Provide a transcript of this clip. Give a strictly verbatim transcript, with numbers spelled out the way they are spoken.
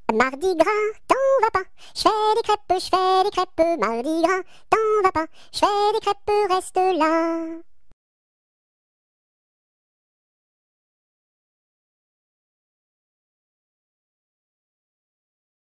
Mardi gras, t'en vas pas, je fais des crêpes, je fais des crêpes, mardi gras, t'en vas pas, je fais des crêpes, reste là.